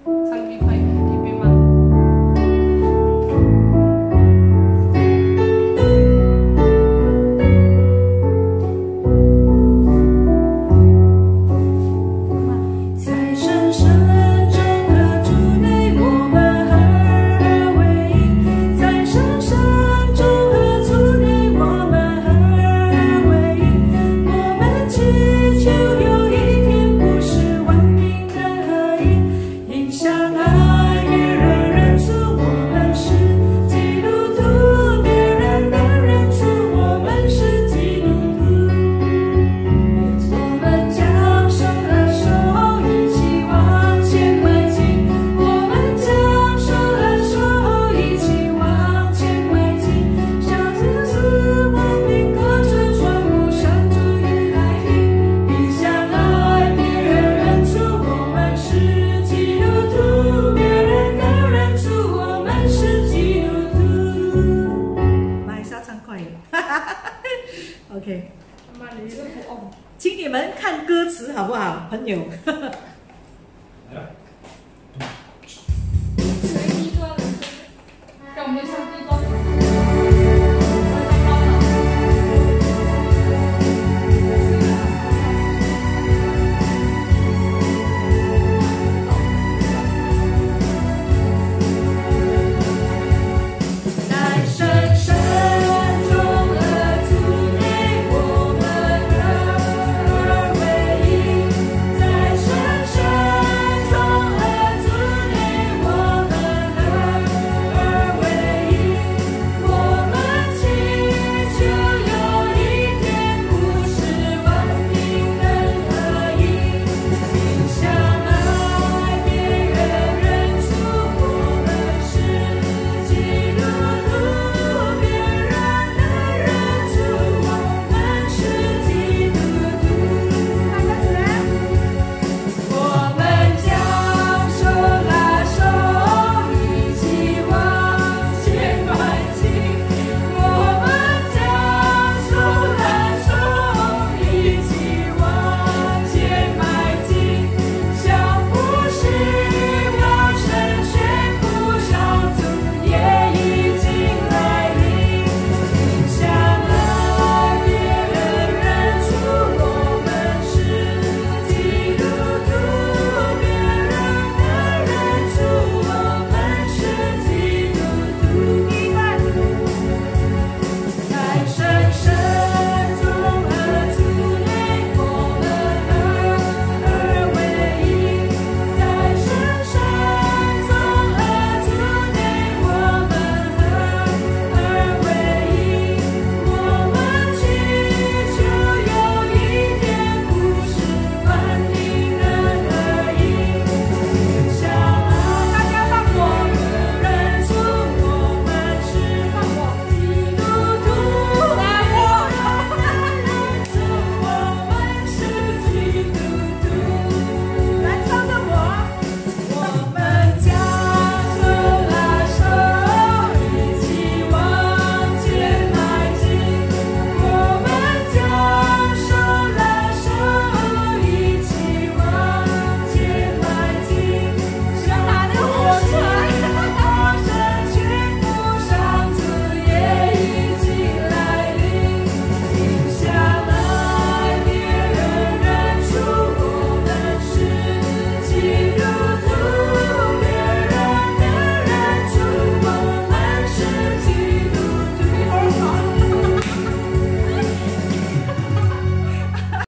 唱愉快，一边吗？ 在深深中和主内，我们合而为一。在深深中和主内，我们合而为一。我们祈求有一天不是万民的合一，因相爱别人认出我们是基督徒，别人能认出我们是基督徒。我们将手和手一起往前迈进，我们将手和手一起往前迈进，向着死亡并歌声传播上主的爱意，因相爱别人认出我们是基督徒，别人能认出我们是基督徒。马来西亚唱快了，OK， 妈，你这个不哦。 请你们看歌词好不好，朋友？